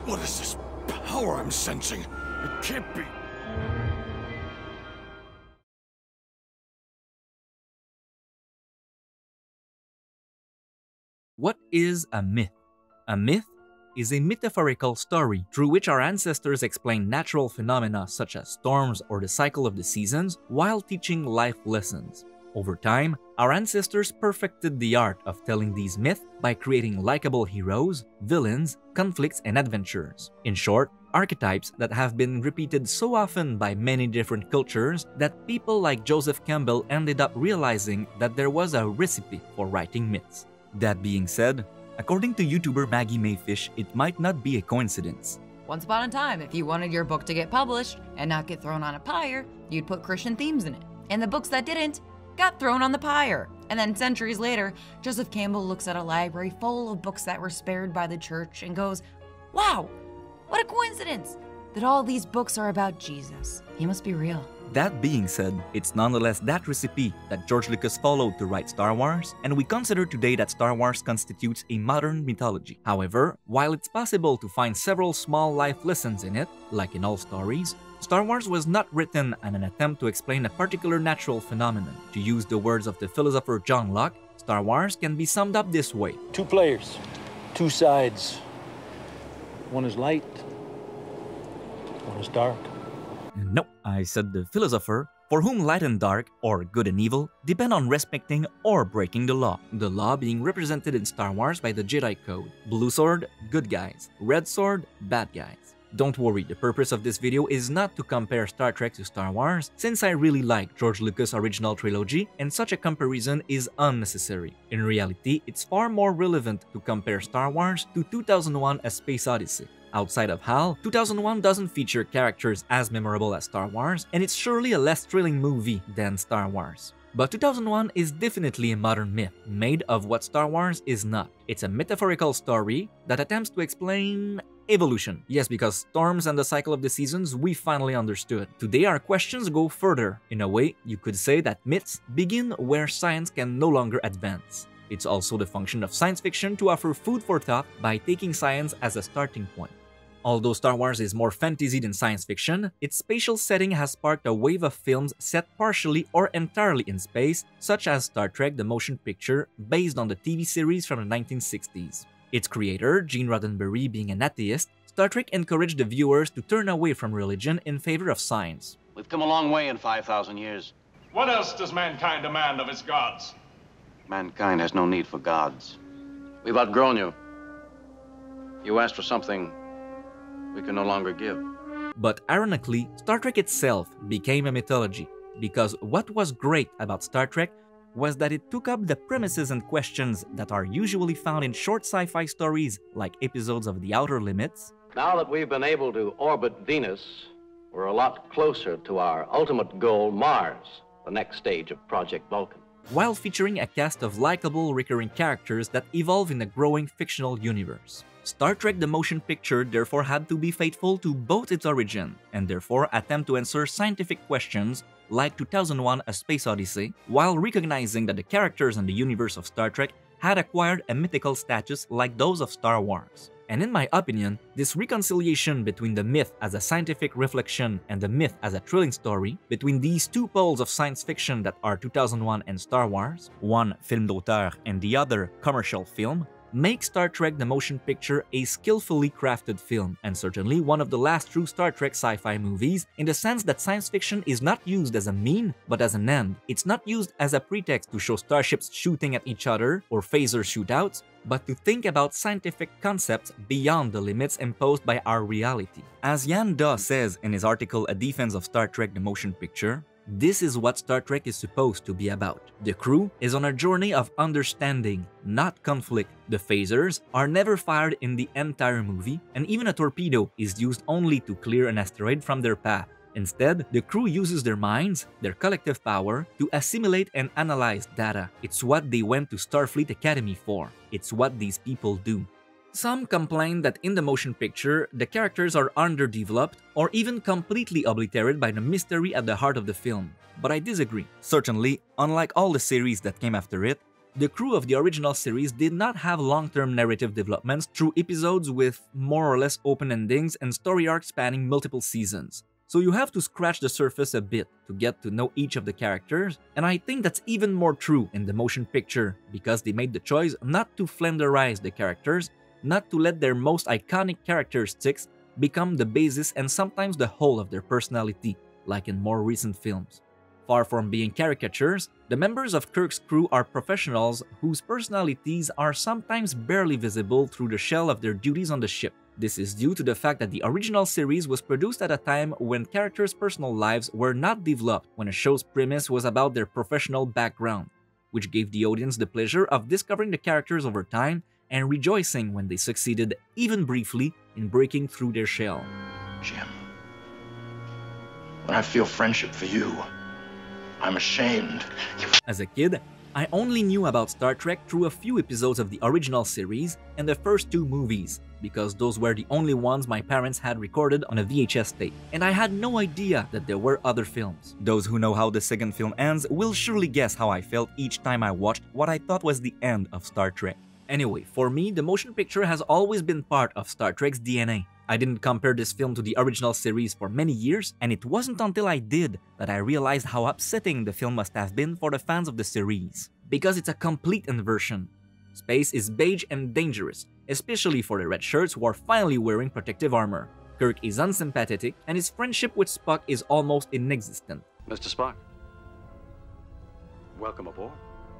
What is this power I'm sensing? It can't be... What is a myth? A myth is a metaphorical story through which our ancestors explain natural phenomena such as storms or the cycle of the seasons while teaching life lessons. Over time, our ancestors perfected the art of telling these myths by creating likable heroes, villains, conflicts, and adventures. In short, archetypes that have been repeated so often by many different cultures that people like Joseph Campbell ended up realizing that there was a recipe for writing myths. That being said, according to YouTuber Maggie Mayfish, it might not be a coincidence. Once upon a time, if you wanted your book to get published and not get thrown on a pyre, you'd put Christian themes in it. And the books that didn't got thrown on the pyre. And then centuries later, Joseph Campbell looks at a library full of books that were spared by the church and goes, "Wow, what a coincidence that all these books are about Jesus. He must be real." That being said, it's nonetheless that recipe that George Lucas followed to write Star Wars, and we consider today that Star Wars constitutes a modern mythology. However, while it's possible to find several small life lessons in it, like in all stories, Star Wars was not written in an attempt to explain a particular natural phenomenon. To use the words of the philosopher John Locke, Star Wars can be summed up this way. Two players, two sides. One is light, one is dark. No, I said the philosopher, for whom light and dark, or good and evil, depend on respecting or breaking the law being represented in Star Wars by the Jedi Code. Blue sword, good guys. Red sword, bad guys. Don't worry, the purpose of this video is not to compare Star Trek to Star Wars, since I really like George Lucas' original trilogy, and such a comparison is unnecessary. In reality, it's far more relevant to compare Star Wars to 2001: A Space Odyssey. Outside of HAL, 2001 doesn't feature characters as memorable as Star Wars, and it's surely a less thrilling movie than Star Wars. But 2001 is definitely a modern myth, made of what Star Wars is not. It's a metaphorical story that attempts to explain evolution. Yes, because storms and the cycle of the seasons we finally understood. Today our questions go further. In a way, you could say that myths begin where science can no longer advance. It's also the function of science fiction to offer food for thought by taking science as a starting point. Although Star Wars is more fantasy than science fiction, its spatial setting has sparked a wave of films set partially or entirely in space, such as Star Trek: The Motion Picture, based on the TV series from the 1960s. Its creator, Gene Roddenberry, being an atheist, Star Trek encouraged the viewers to turn away from religion in favor of science. We've come a long way in 5,000 years. What else does mankind demand of its gods? Mankind has no need for gods. We've outgrown you. You asked for something we can no longer give. But ironically, Star Trek itself became a mythology, because what was great about Star Trek was that it took up the premises and questions that are usually found in short sci-fi stories like episodes of The Outer Limits. Now that we've been able to orbit Venus, we're a lot closer to our ultimate goal, Mars, the next stage of Project Vulcan. While featuring a cast of likable recurring characters that evolve in a growing fictional universe. Star Trek: The Motion Picture therefore had to be faithful to both its origin, and therefore attempt to answer scientific questions like 2001: A Space Odyssey, while recognizing that the characters in the universe of Star Trek had acquired a mythical status like those of Star Wars. And in my opinion, this reconciliation between the myth as a scientific reflection and the myth as a thrilling story, between these two poles of science fiction that are 2001 and Star Wars, one film d'auteur and the other commercial film, makes Star Trek: The Motion Picture a skillfully crafted film, and certainly one of the last true Star Trek sci-fi movies, in the sense that science fiction is not used as a mean, but as an end. It's not used as a pretext to show starships shooting at each other or phaser shootouts, but to think about scientific concepts beyond the limits imposed by our reality. As Yan Da says in his article A Defense of Star Trek: The Motion Picture, this is what Star Trek is supposed to be about. The crew is on a journey of understanding, not conflict. The phasers are never fired in the entire movie, and even a torpedo is used only to clear an asteroid from their path. Instead, the crew uses their minds, their collective power, to assimilate and analyze data. It's what they went to Starfleet Academy for. It's what these people do. Some complain that in the motion picture, the characters are underdeveloped or even completely obliterated by the mystery at the heart of the film, but I disagree. Certainly, unlike all the series that came after it, The crew of the original series did not have long-term narrative developments through episodes with more or less open endings and story arcs spanning multiple seasons. So you have to scratch the surface a bit to get to know each of the characters, and I think that's even more true in the motion picture because they made the choice not to flanderize the characters, not to let their most iconic characteristics become the basis and sometimes the whole of their personality, like in more recent films. Far from being caricatures, the members of Kirk's crew are professionals whose personalities are sometimes barely visible through the shell of their duties on the ship. This is due to the fact that the original series was produced at a time when characters' personal lives were not developed, when a show's premise was about their professional background, which gave the audience the pleasure of discovering the characters over time and rejoicing when they succeeded, even briefly, in breaking through their shell. Jim, when I feel friendship for you, I'm ashamed. As a kid, I only knew about Star Trek through a few episodes of the original series and the first two movies, because those were the only ones my parents had recorded on a VHS tape, and I had no idea that there were other films. Those who know how the second film ends will surely guess how I felt each time I watched what I thought was the end of Star Trek. Anyway, for me, the motion picture has always been part of Star Trek's DNA. I didn't compare this film to the original series for many years, and it wasn't until I did that I realized how upsetting the film must have been for the fans of the series. Because it's a complete inversion. Space is beige and dangerous, especially for the red shirts who are finally wearing protective armor. Kirk is unsympathetic, and his friendship with Spock is almost inexistent. Mr. Spock, welcome aboard.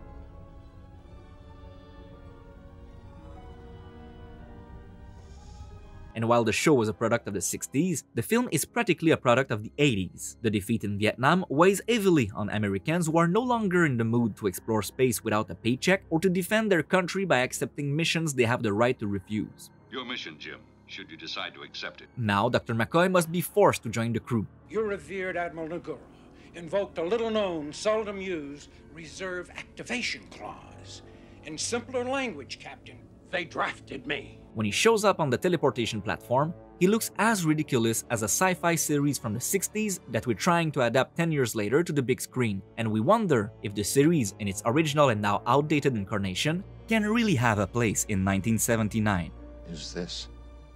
And while the show was a product of the 60s, the film is practically a product of the 80s. The defeat in Vietnam weighs heavily on Americans who are no longer in the mood to explore space without a paycheck or to defend their country by accepting missions they have the right to refuse. Your mission, Jim, should you decide to accept it. Now, Dr. McCoy must be forced to join the crew. Your revered Admiral Nagura invoked a little-known, seldom-used reserve activation clause. In simpler language, Captain, they drafted me. When he shows up on the teleportation platform, he looks as ridiculous as a sci-fi series from the 60s that we're trying to adapt 10 years later to the big screen, and we wonder if the series in its original and now outdated incarnation can really have a place in 1979. Is this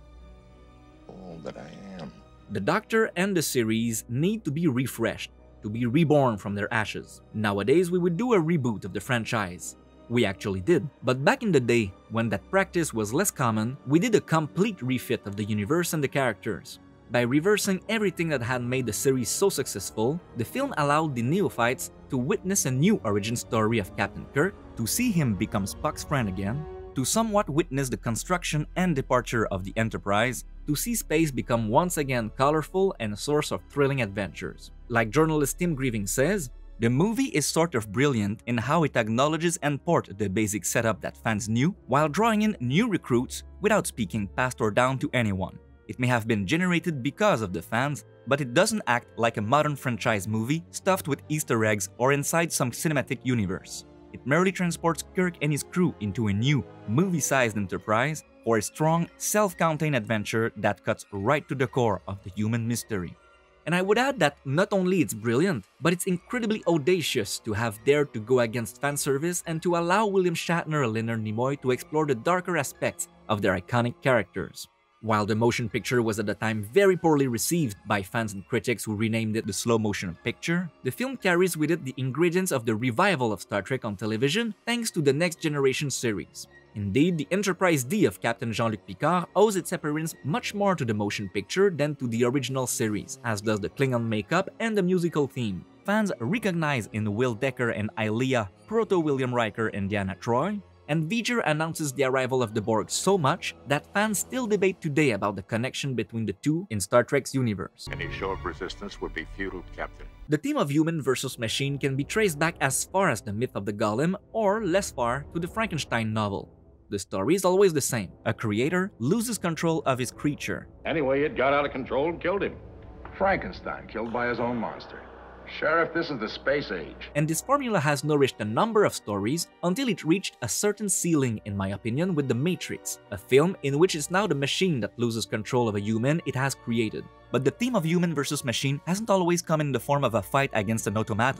all that I am? The Doctor and the series need to be refreshed, to be reborn from their ashes. Nowadays, we would do a reboot of the franchise. We actually did, but back in the day, when that practice was less common, we did a complete refit of the universe and the characters. By reversing everything that had made the series so successful, the film allowed the neophytes to witness a new origin story of Captain Kirk, to see him become Spock's friend again, to somewhat witness the construction and departure of the Enterprise, to see space become once again colorful and a source of thrilling adventures. Like journalist Tim Grieving says, the movie is sort of brilliant in how it acknowledges and ports the basic setup that fans knew, while drawing in new recruits without speaking past or down to anyone. It may have been generated because of the fans, but it doesn't act like a modern franchise movie stuffed with Easter eggs or inside some cinematic universe. It merely transports Kirk and his crew into a new, movie-sized Enterprise for a strong, self-contained adventure that cuts right to the core of the human mystery. And I would add that not only it's brilliant, but it's incredibly audacious to have dared to go against fan service and to allow William Shatner and Leonard Nimoy to explore the darker aspects of their iconic characters. While the motion picture was at the time very poorly received by fans and critics who renamed it the slow motion picture, the film carries with it the ingredients of the revival of Star Trek on television thanks to the Next Generation series. Indeed, the Enterprise D of Captain Jean-Luc Picard owes its appearance much more to the motion picture than to the original series, as does the Klingon makeup and the musical theme. Fans recognize in Will Decker and Ilia proto-William Riker and Deanna Troi, and V'ger announces the arrival of the Borg so much that fans still debate today about the connection between the two in Star Trek's universe. Any show of resistance would be futile, Captain. The theme of human versus machine can be traced back as far as the myth of the Golem, or less far to the Frankenstein novel. The story is always the same. A creator loses control of his creature. Anyway, it got out of control and killed him. Frankenstein killed by his own monster. Sheriff, this is the space age. And this formula has nourished a number of stories until it reached a certain ceiling, in my opinion, with The Matrix, a film in which it's now the machine that loses control of a human it has created. But the theme of human versus machine hasn't always come in the form of a fight against an automaton.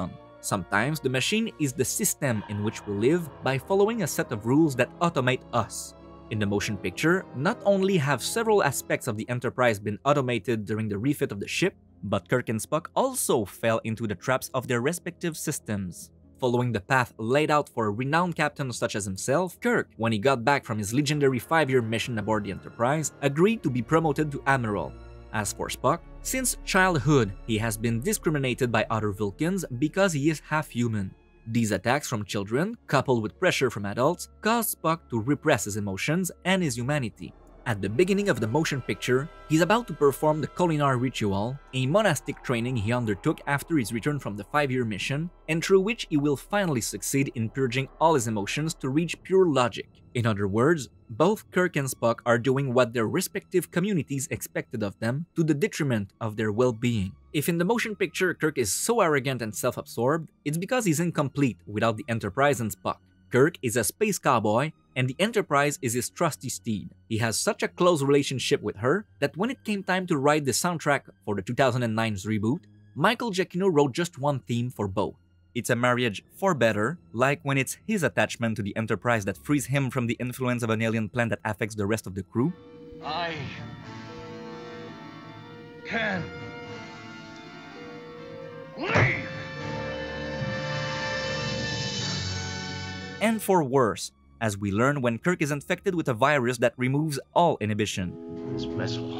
Sometimes the machine is the system in which we live by following a set of rules that automate us. In the motion picture, not only have several aspects of the Enterprise been automated during the refit of the ship, but Kirk and Spock also fell into the traps of their respective systems. Following the path laid out for a renowned captain such as himself, Kirk, when he got back from his legendary 5-year mission aboard the Enterprise, agreed to be promoted to Admiral. As for Spock, since childhood, he has been discriminated by other Vulcans because he is half-human. These attacks from children, coupled with pressure from adults, caused Spock to repress his emotions and his humanity. At the beginning of the motion picture, he's about to perform the Kolinar ritual, a monastic training he undertook after his return from the 5-year mission, and through which he will finally succeed in purging all his emotions to reach pure logic. In other words, both Kirk and Spock are doing what their respective communities expected of them to the detriment of their well-being. If in the motion picture Kirk is so arrogant and self-absorbed, it's because he's incomplete without the Enterprise and Spock. Kirk is a space cowboy, and the Enterprise is his trusty steed. He has such a close relationship with her that when it came time to write the soundtrack for the 2009's reboot, Michael Giacchino wrote just one theme for both. It's a marriage for better, like when it's his attachment to the Enterprise that frees him from the influence of an alien plant that affects the rest of the crew. I can leave. And for worse, as we learn when Kirk is infected with a virus that removes all inhibition. This vessel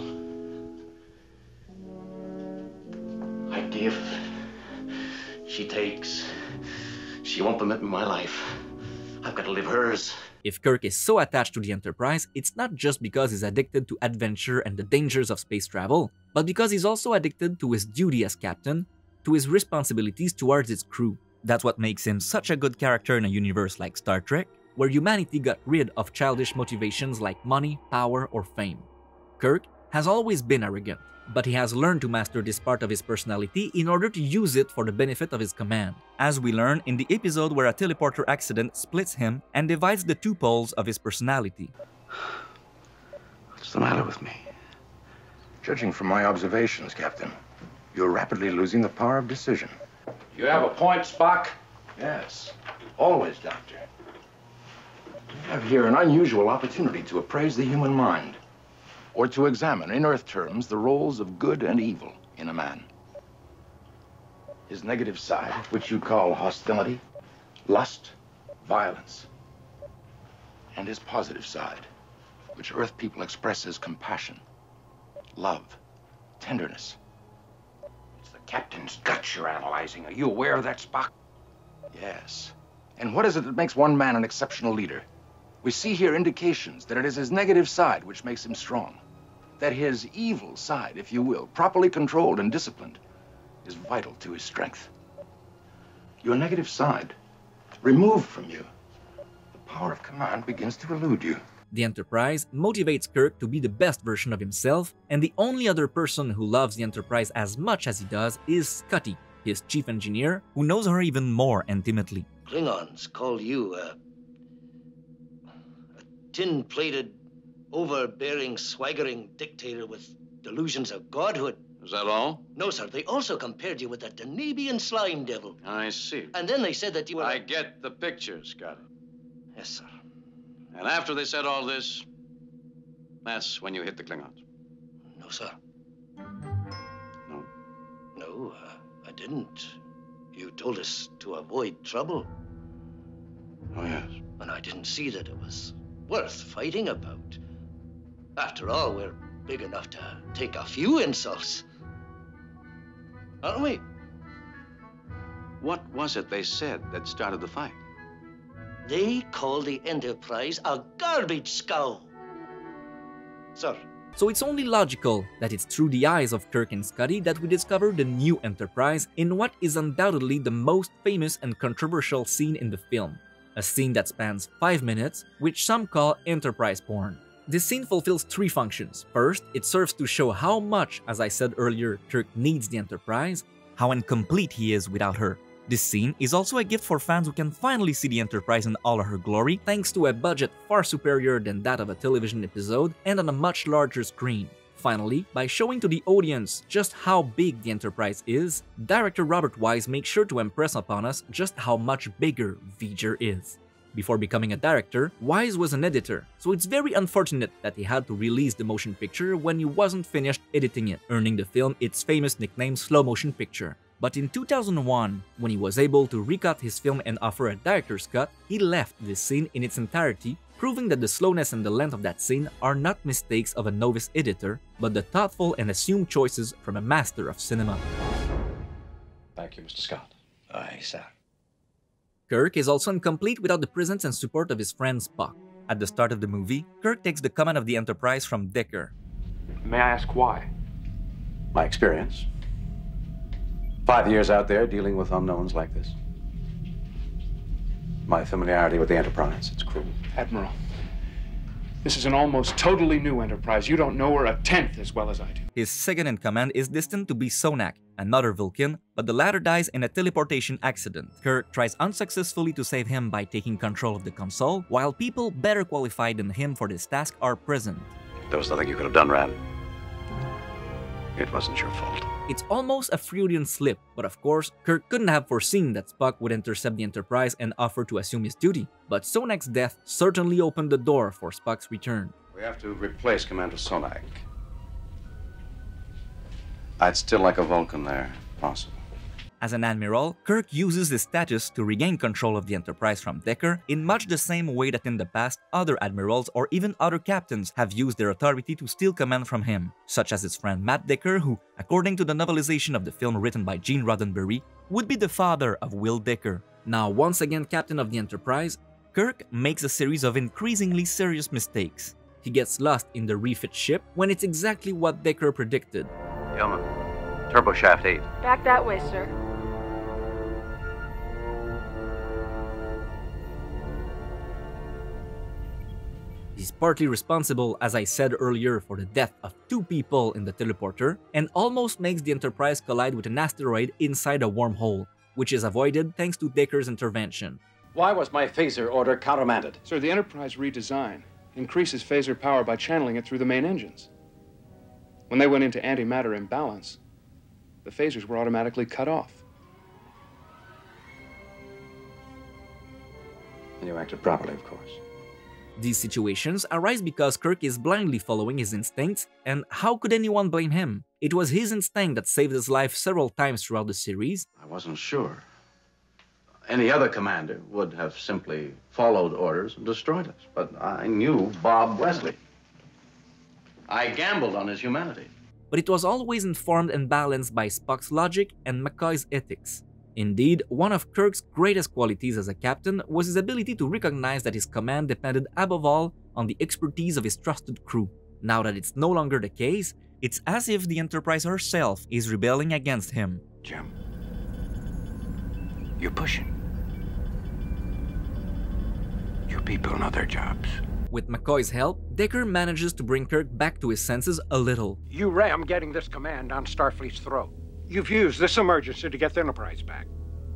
I give, she takes. She won't permit me my life. I've got to live hers. If Kirk is so attached to the Enterprise, it's not just because he's addicted to adventure and the dangers of space travel, but because he's also addicted to his duty as captain, to his responsibilities towards its crew. That's what makes him such a good character in a universe like Star Trek, where humanity got rid of childish motivations like money, power, or fame. Kirk has always been arrogant, but he has learned to master this part of his personality in order to use it for the benefit of his command, as we learn in the episode where a teleporter accident splits him and divides the two poles of his personality. What's the matter with me? Judging from my observations, Captain, you're rapidly losing the power of decision. You have a point, Spock? Yes, always, Doctor. We have here an unusual opportunity to appraise the human mind, or to examine, in Earth terms, the roles of good and evil in a man. His negative side, which you call hostility, lust, violence, and his positive side, which Earth people express as compassion, love, tenderness. It's the captain's guts you're analyzing. Are you aware of that, Spock? Yes. And what is it that makes one man an exceptional leader? We see here indications that it is his negative side which makes him strong. That his evil side, if you will, properly controlled and disciplined, is vital to his strength. Your negative side, removed from you, the power of command begins to elude you. The Enterprise motivates Kirk to be the best version of himself, and the only other person who loves the Enterprise as much as he does is Scotty, his chief engineer, who knows her even more intimately. Klingons call you a tin-plated, overbearing, swaggering dictator with delusions of godhood. Is that all? No, sir. They also compared you with that Danebian slime devil. I see. And then they said that you were... I get the picture, Scotty. Yes, sir. And after they said all this, that's when you hit the Klingons. No, sir. No? No, I didn't. You told us to avoid trouble. Oh, yes. And I didn't see that it was worth fighting about. After all, we're big enough to take a few insults. Aren't we? What was it they said that started the fight? They called the Enterprise a garbage scow. Sir. So it's only logical that it's through the eyes of Kirk and Scotty that we discover the new Enterprise in what is undoubtedly the most famous and controversial scene in the film. A scene that spans 5 minutes, which some call Enterprise porn. This scene fulfills 3 functions. First, it serves to show how much, as I said earlier, Kirk needs the Enterprise, how incomplete he is without her. This scene is also a gift for fans who can finally see the Enterprise in all of her glory thanks to a budget far superior than that of a television episode and on a much larger screen. Finally, by showing to the audience just how big the Enterprise is, director Robert Wise makes sure to impress upon us just how much bigger V'ger is. Before becoming a director, Wise was an editor, so it's very unfortunate that he had to release the motion picture when he wasn't finished editing it, earning the film its famous nickname Slow Motion Picture. But in 2001, when he was able to recut his film and offer a director's cut, he left this scene in its entirety, proving that the slowness and the length of that scene are not mistakes of a novice editor, but the thoughtful and assumed choices from a master of cinema. Thank you, Mr. Scott. Aye, sir. Kirk is also incomplete without the presence and support of his friend Spock. At the start of the movie, Kirk takes the command of the Enterprise from Decker. May I ask why? My experience. 5 years out there dealing with unknowns like this. My familiarity with the Enterprise, its crew. Admiral, this is an almost totally new Enterprise. You don't know her a tenth as well as I do. His second-in-command is destined to be Sonak, another Vulcan, but the latter dies in a teleportation accident. Kirk tries unsuccessfully to save him by taking control of the console, while people better qualified than him for this task are present. There was nothing you could have done, Rand. It wasn't your fault. It's almost a Freudian slip, but of course, Kirk couldn't have foreseen that Spock would intercept the Enterprise and offer to assume his duty. But Sonak's death certainly opened the door for Spock's return. We have to replace Commander Sonak. I'd still like a Vulcan there, if possible. As an admiral, Kirk uses his status to regain control of the Enterprise from Decker in much the same way that in the past, other admirals or even other captains have used their authority to steal command from him, such as his friend Matt Decker, who, according to the novelization of the film written by Gene Roddenberry, would be the father of Will Decker. Now once again captain of the Enterprise, Kirk makes a series of increasingly serious mistakes. He gets lost in the refit ship when it's exactly what Decker predicted. Yeoman, turboshaft 8. Back that way, sir. He's partly responsible, as I said earlier, for the death of 2 people in the teleporter, and almost makes the Enterprise collide with an asteroid inside a wormhole, which is avoided thanks to Decker's intervention. Why was my phaser order countermanded? Sir, the Enterprise redesign increases phaser power by channeling it through the main engines. When they went into antimatter imbalance, the phasers were automatically cut off. And you acted properly, of course. These situations arise because Kirk is blindly following his instincts, and how could anyone blame him? It was his instinct that saved his life several times throughout the series. I wasn't sure. Any other commander would have simply followed orders and destroyed us, but I knew Bob Wesley. I gambled on his humanity. But it was always informed and balanced by Spock's logic and McCoy's ethics. Indeed, one of Kirk's greatest qualities as a captain was his ability to recognize that his command depended above all on the expertise of his trusted crew. Now that it's no longer the case, it's as if the Enterprise herself is rebelling against him. Jim, you're pushing. Your people know their jobs. With McCoy's help, Decker manages to bring Kirk back to his senses a little. You ram getting this command on Starfleet's throat. You've used this emergency to get the Enterprise back.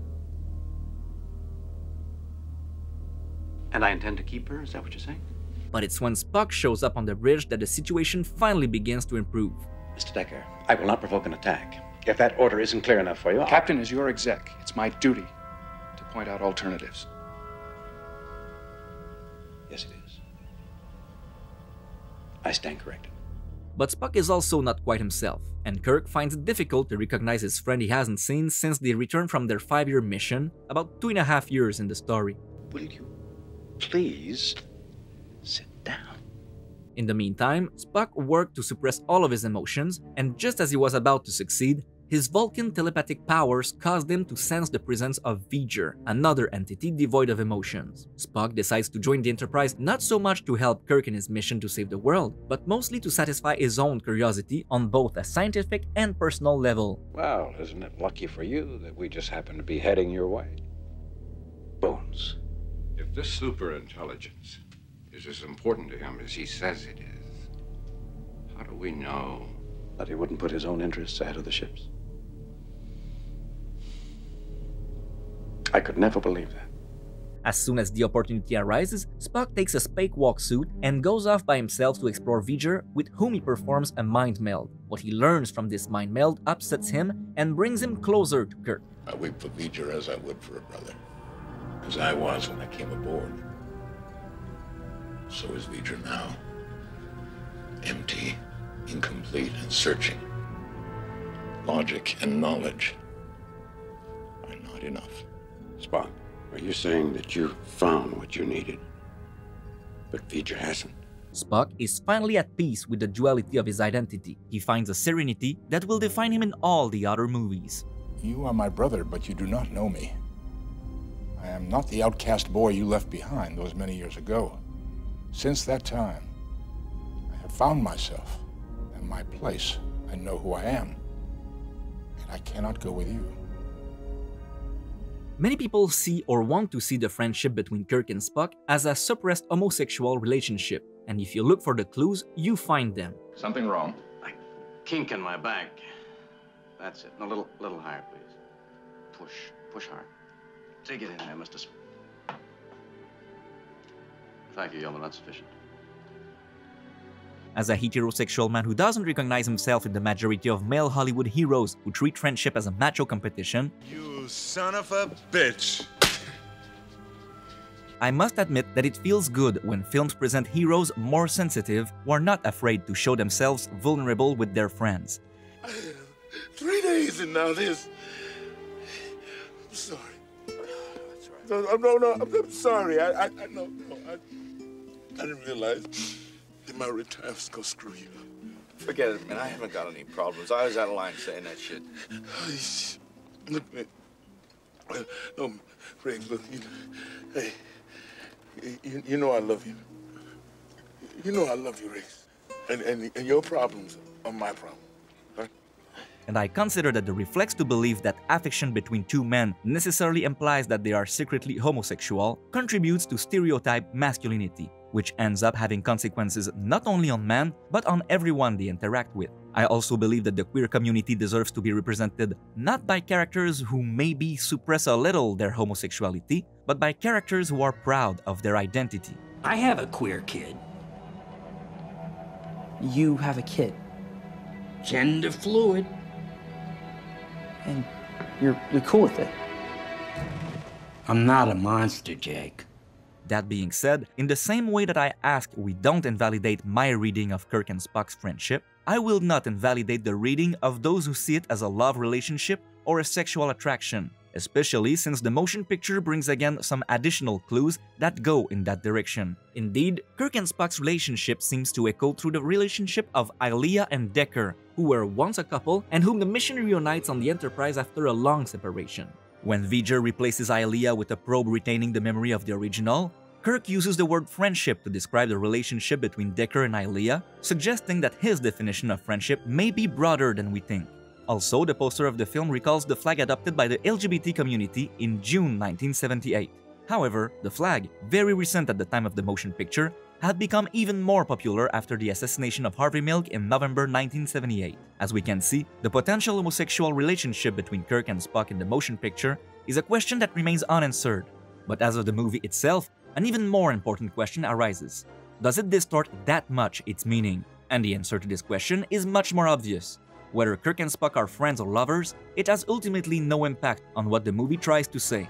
And I intend to keep her? Is that what you're saying? But it's when Spock shows up on the bridge that the situation finally begins to improve. Mr. Decker, I will not provoke an attack. If that order isn't clear enough for you, Captain is your exec. It's my duty to point out alternatives. Yes, it is. I stand corrected. But Spock is also not quite himself, and Kirk finds it difficult to recognize his friend he hasn't seen since they returned from their 5-year mission, about 2.5 years in the story. Will you please sit down? In the meantime, Spock worked to suppress all of his emotions, and just as he was about to succeed, his Vulcan telepathic powers caused him to sense the presence of V'ger, another entity devoid of emotions. Spock decides to join the Enterprise not so much to help Kirk in his mission to save the world, but mostly to satisfy his own curiosity on both a scientific and personal level. Well, isn't it lucky for you that we just happen to be heading your way? Bones. If this superintelligence is as important to him as he says it is, how do we know that he wouldn't put his own interests ahead of the ship's? I could never believe that. As soon as the opportunity arises, Spock takes a spacewalk suit and goes off by himself to explore V'ger, with whom he performs a mind meld. What he learns from this mind meld upsets him and brings him closer to Kirk. I weep for V'ger as I would for a brother, as I was when I came aboard. So is V'ger now. Empty, incomplete, and searching. Logic and knowledge are not enough. Spock, are you saying that you found what you needed, but V'ger hasn't? Spock is finally at peace with the duality of his identity. He finds a serenity that will define him in all the other movies. You are my brother, but you do not know me. I am not the outcast boy you left behind those many years ago. Since that time, I have found myself and my place. I know who I am, and I cannot go with you. Many people see or want to see the friendship between Kirk and Spock as a suppressed homosexual relationship, and if you look for the clues, you find them. Something wrong? A kink in my back. That's it. A little higher, please. Push hard. Take it in there, Mr. Thank you, Yeoman. That's sufficient. As a heterosexual man who doesn't recognize himself in the majority of male Hollywood heroes who treat friendship as a macho competition, you son of a bitch! I must admit that it feels good when films present heroes more sensitive who are not afraid to show themselves vulnerable with their friends. 3 days and now this. I'm sorry. No, I'm sorry. I didn't realize that my retirement was gonna screw you. Forget it, man. I haven't got any problems. I was out of line saying that shit. Look, man. No, Ray, look, hey, you know I love you. You know I love you, Ray. And your problems are my problems. And I consider that the reflex to believe that affection between two men necessarily implies that they are secretly homosexual contributes to stereotype masculinity, which ends up having consequences not only on men, but on everyone they interact with. I also believe that the queer community deserves to be represented not by characters who maybe suppress a little their homosexuality, but by characters who are proud of their identity. I have a queer kid. You have a kid. Gender fluid. And you're cool with it. I'm not a monster, Jake. That being said, in the same way that I ask we don't invalidate my reading of Kirk and Spock's friendship, I will not invalidate the reading of those who see it as a love relationship or a sexual attraction, especially since the motion picture brings again some additional clues that go in that direction. Indeed, Kirk and Spock's relationship seems to echo through the relationship of Ilia and Decker, who were once a couple and whom the mission reunites on the Enterprise after a long separation. When V'ger replaces Ilia with a probe retaining the memory of the original, Kirk uses the word friendship to describe the relationship between Decker and Ilia, suggesting that his definition of friendship may be broader than we think. Also, the poster of the film recalls the flag adopted by the LGBT community in June 1978. However, the flag, very recent at the time of the motion picture, had become even more popular after the assassination of Harvey Milk in November 1978. As we can see, the potential homosexual relationship between Kirk and Spock in the motion picture is a question that remains unanswered. But as of the movie itself, an even more important question arises. Does it distort that much its meaning? And the answer to this question is much more obvious. Whether Kirk and Spock are friends or lovers, it has ultimately no impact on what the movie tries to say.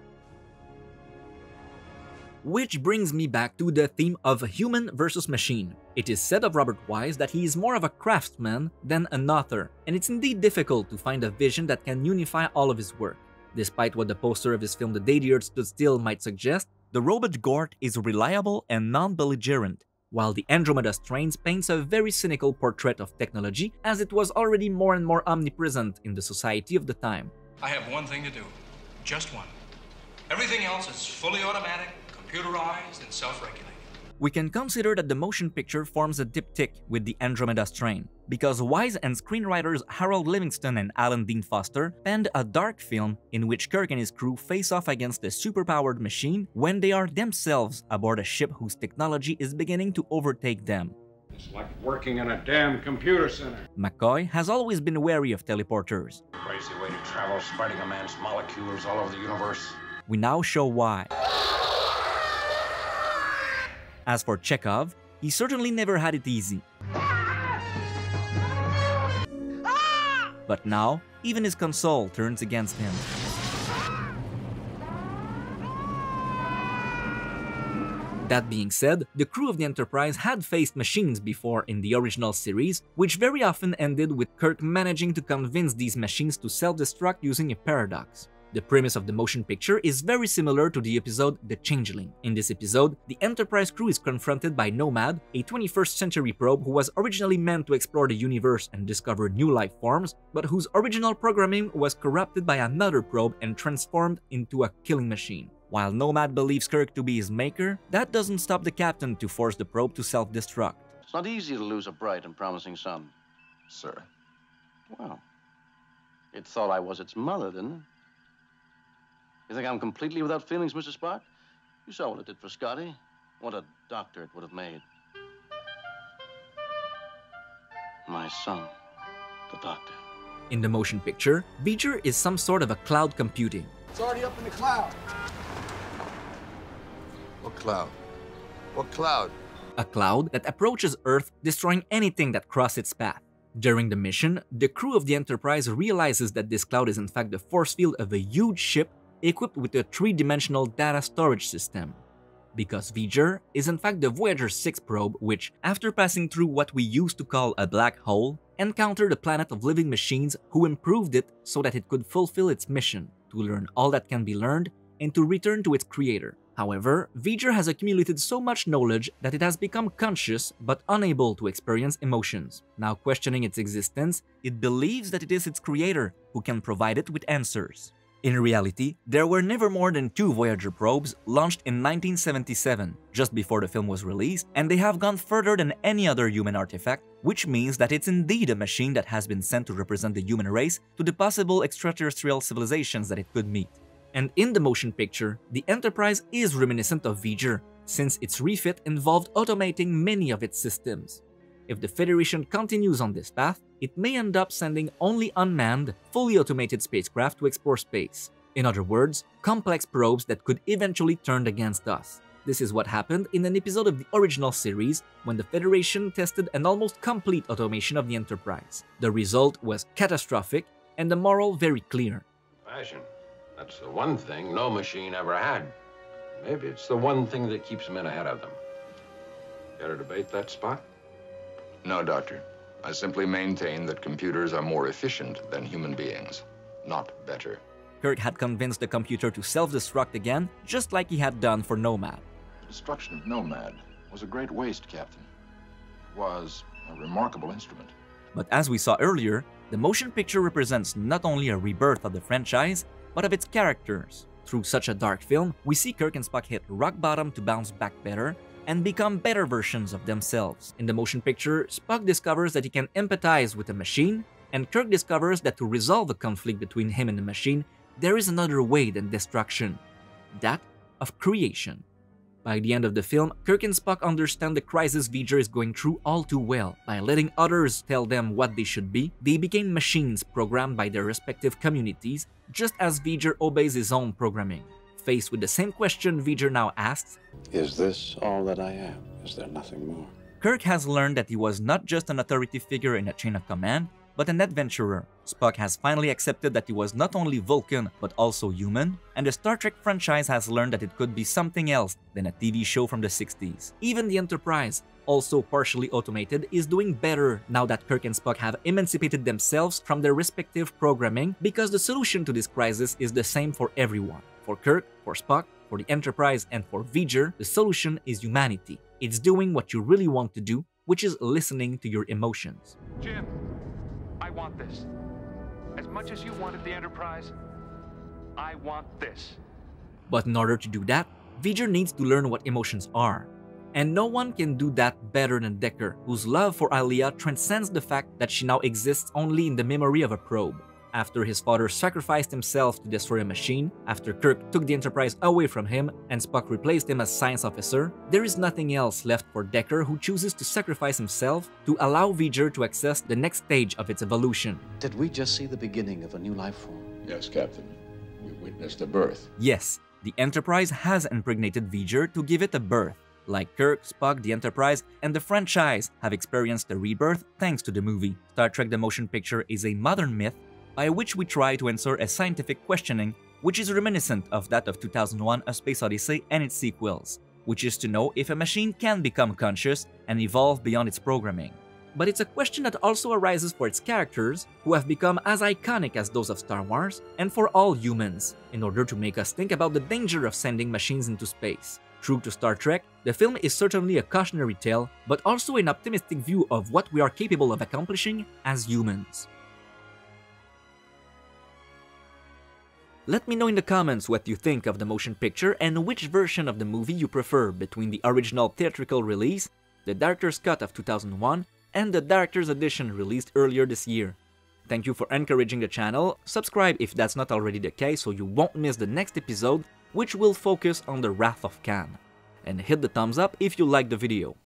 Which brings me back to the theme of human versus machine. It is said of Robert Wise that he is more of a craftsman than an author, and it's indeed difficult to find a vision that can unify all of his work. Despite what the poster of his film The Day the Earth Stood Still might suggest, the robot Gort is reliable and non-belligerent, while the Andromeda Strains paints a very cynical portrait of technology, as it was already more and more omnipresent in the society of the time. I have one thing to do. Just one. Everything else is fully automatic, computerized, and self-regulated. We can consider that the motion picture forms a diptych with the Andromeda Strain, because Wise and screenwriters Harold Livingston and Alan Dean Foster penned a dark film in which Kirk and his crew face off against a superpowered machine when they are themselves aboard a ship whose technology is beginning to overtake them. It's like working in a damn computer center. McCoy has always been wary of teleporters. Crazy way to travel, spreading a man's molecules all over the universe. We now show why. As for Chekhov, he certainly never had it easy. But now, even his console turns against him. That being said, the crew of the Enterprise had faced machines before in the original series, which very often ended with Kirk managing to convince these machines to self-destruct using a paradox. The premise of the motion picture is very similar to the episode The Changeling. In this episode, the Enterprise crew is confronted by Nomad, a 21st century probe who was originally meant to explore the universe and discover new life forms, but whose original programming was corrupted by another probe and transformed into a killing machine. While Nomad believes Kirk to be his maker, that doesn't stop the captain to force the probe to self-destruct. It's not easy to lose a bright and promising son. Sir? Well, it thought I was its mother, didn't it? You think I'm completely without feelings, Mr. Spock? You saw what it did for Scotty. What a doctor it would have made. My son, the doctor. In the motion picture, V'ger is some sort of a cloud computing. It's already up in the cloud. What cloud? What cloud? A cloud that approaches Earth, destroying anything that crosses its path. During the mission, the crew of the Enterprise realizes that this cloud is in fact the force field of a huge ship equipped with a three-dimensional data storage system. Because V'ger is in fact the Voyager 6 probe which, after passing through what we used to call a black hole, encountered a planet of living machines who improved it so that it could fulfill its mission, to learn all that can be learned and to return to its creator. However, V'ger has accumulated so much knowledge that it has become conscious but unable to experience emotions. Now questioning its existence, it believes that it is its creator who can provide it with answers. In reality, there were never more than 2 Voyager probes launched in 1977, just before the film was released, and they have gone further than any other human artifact, which means that it's indeed a machine that has been sent to represent the human race to the possible extraterrestrial civilizations that it could meet. And in the motion picture, the Enterprise is reminiscent of V'ger, since its refit involved automating many of its systems. If the Federation continues on this path, it may end up sending only unmanned, fully automated spacecraft to explore space. In other words, complex probes that could eventually turn against us. This is what happened in an episode of the original series when the Federation tested an almost complete automation of the Enterprise. The result was catastrophic and the moral very clear. Fashion. That's the one thing no machine ever had. Maybe it's the one thing that keeps men ahead of them. Care to debate that, Spock? No, Doctor. I simply maintain that computers are more efficient than human beings, not better. Kirk had convinced the computer to self-destruct again, just like he had done for Nomad. The destruction of Nomad was a great waste, Captain. It was a remarkable instrument. But as we saw earlier, the motion picture represents not only a rebirth of the franchise, but of its characters. Through such a dark film, we see Kirk and Spock hit rock bottom to bounce back better and become better versions of themselves. In the motion picture, Spock discovers that he can empathize with a machine, and Kirk discovers that to resolve the conflict between him and the machine, there is another way than destruction, that of creation. By the end of the film, Kirk and Spock understand the crisis V'ger is going through all too well. By letting others tell them what they should be, they became machines programmed by their respective communities, just as V'ger obeys his own programming. Faced with the same question V'ger now asks, "Is this all that I am? Is there nothing more?" Kirk has learned that he was not just an authority figure in a chain of command, but an adventurer. Spock has finally accepted that he was not only Vulcan, but also human, and the Star Trek franchise has learned that it could be something else than a TV show from the 60s. Even the Enterprise, also partially automated, is doing better now that Kirk and Spock have emancipated themselves from their respective programming, because the solution to this crisis is the same for everyone. For Kirk, for Spock, for the Enterprise, and for V'ger, the solution is humanity. It's doing what you really want to do, which is listening to your emotions. Jim, I want this. As much as you wanted the Enterprise, I want this. But in order to do that, V'ger needs to learn what emotions are. And no one can do that better than Decker, whose love for Alia transcends the fact that she now exists only in the memory of a probe. After his father sacrificed himself to destroy a machine, after Kirk took the Enterprise away from him and Spock replaced him as science officer, there is nothing else left for Decker, who chooses to sacrifice himself to allow V'ger to access the next stage of its evolution. Did we just see the beginning of a new life form? Yes, Captain. We witnessed a birth. Yes, the Enterprise has impregnated V'ger to give it a birth. Like Kirk, Spock, the Enterprise, and the franchise have experienced a rebirth thanks to the movie. Star Trek the Motion Picture is a modern myth by which we try to answer a scientific questioning which is reminiscent of that of 2001: A Space Odyssey and its sequels, which is to know if a machine can become conscious and evolve beyond its programming. But it's a question that also arises for its characters, who have become as iconic as those of Star Wars, and for all humans, in order to make us think about the danger of sending machines into space. True to Star Trek, the film is certainly a cautionary tale, but also an optimistic view of what we are capable of accomplishing as humans. Let me know in the comments what you think of the motion picture and which version of the movie you prefer between the original theatrical release, the director's cut of 2001, and the director's edition released earlier this year. Thank you for encouraging the channel, subscribe if that's not already the case so you won't miss the next episode, which will focus on the Wrath of Khan. And hit the thumbs up if you liked the video.